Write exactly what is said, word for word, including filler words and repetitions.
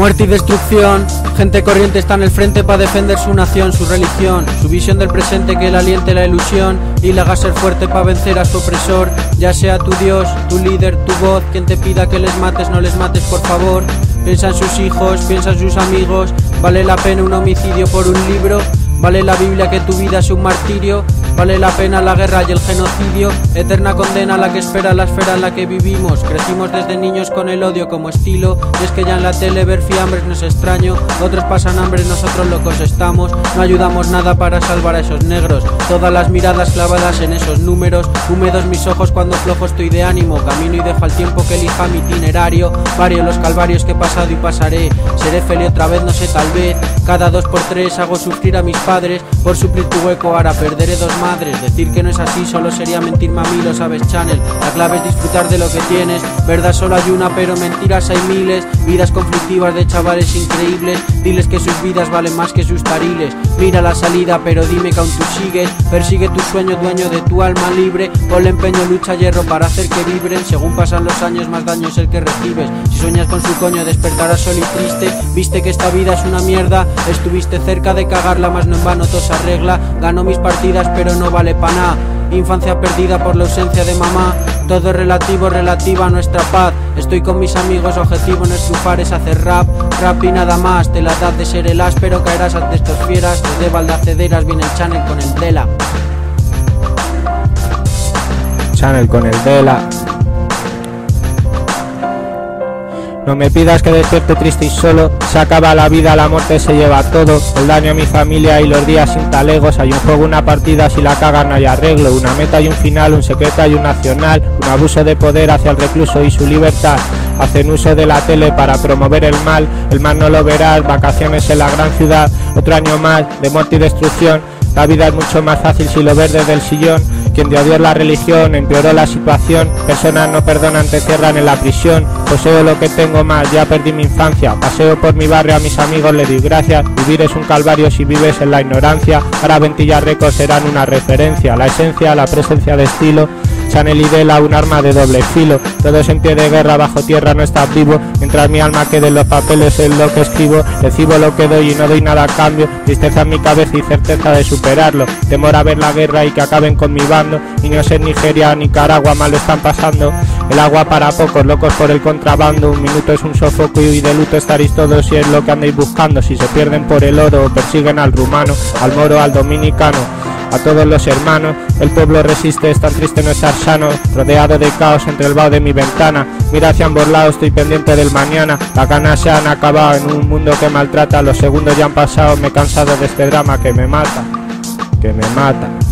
Muerte y destrucción, gente corriente está en el frente para defender su nación, su religión, su visión del presente que le aliente la ilusión y le haga ser fuerte para vencer a su opresor, ya sea tu Dios, tu líder, tu voz, quien te pida que les mates, no les mates por favor. Piensa en sus hijos, piensa en sus amigos, ¿vale la pena un homicidio por un libro? ¿Vale la Biblia que tu vida es un martirio? ¿Vale la pena la guerra y el genocidio? Eterna condena la que espera la esfera en la que vivimos. Crecimos desde niños con el odio como estilo, y es que ya en la tele ver fiambres no es extraño. Otros pasan hambre, nosotros locos estamos. No ayudamos nada para salvar a esos negros. Todas las miradas clavadas en esos números. Húmedos mis ojos cuando flojo estoy de ánimo. Camino y dejo al tiempo que elija mi itinerario. Varios los calvarios que he pasado y pasaré. Seré feliz otra vez, no sé, tal vez. Cada dos por tres hago sufrir a mis padres. Por suplir tu hueco ahora perderé dos madres. Decir que no es así solo sería mentirme a mí, lo sabes Channel. La clave es disfrutar de lo que tienes. Verdad solo hay una pero mentiras hay miles. Vidas conflictivas de chavales increíbles. Diles que sus vidas valen más que sus tariles. Mira la salida pero dime que aún tú sigues. Persigue tu sueño, dueño de tu alma libre. Ponle empeño, lucha, hierro para hacer que vibren. Según pasan los años más daño es el que recibes. Si sueñas con su coño despertarás solo y triste. Viste que esta vida es una mierda. Estuviste cerca de cagarla mas no en vano todo se arregla. Gano mis partidas pero no vale pa' nada. Infancia perdida por la ausencia de mamá. Todo es relativo, relativa a nuestra paz. Estoy con mis amigos, objetivo no es triunfar, es hacer rap. Rap y nada más, te la das de ser el áspero. Caerás ante estos fieras, desde Valdacederas viene el Channel con el Dela. Channel con el Dela. No me pidas que despierte triste y solo. Se acaba la vida, la muerte se lleva todo. El daño a mi familia y los días sin talegos. Hay un juego, una partida, si la cagan no hay arreglo. Una meta y un final, un secreto y un nacional. Un abuso de poder hacia el recluso y su libertad. Hacen uso de la tele para promover el mal. El mal no lo verás, vacaciones en la gran ciudad. Otro año más de muerte y destrucción. La vida es mucho más fácil si lo ves desde el sillón. Quien de odiar la religión empeoró la situación. Personas no perdonan, te cierran en la prisión. Poseo lo que tengo más, ya perdí mi infancia. Paseo por mi barrio, a mis amigos les doy gracias. Vivir es un calvario si vives en la ignorancia. Ahora Ventilla Records serán una referencia. La esencia, la presencia de estilo. Channel y Dela, un arma de doble filo. Todos en pie de guerra, bajo tierra no está vivo. Mientras mi alma quede en los papeles es lo que escribo. Recibo lo que doy y no doy nada a cambio. Tristeza en mi cabeza y certeza de superarlo. Temor a ver la guerra y que acaben con mi bando. Niños en Nigeria, Nicaragua mal lo están pasando. El agua para pocos, locos por el contrabando. Un minuto es un sofoco y de luto estaréis todos si es lo que andéis buscando. Si se pierden por el oro o persiguen al rumano, al moro, al dominicano. A todos los hermanos, el pueblo resiste, es tan triste no estar sano. Rodeado de caos entre el vaho de mi ventana. Mira hacia ambos lados, estoy pendiente del mañana. Las ganas se han acabado en un mundo que maltrata. Los segundos ya han pasado, me he cansado de este drama que me mata, que me mata.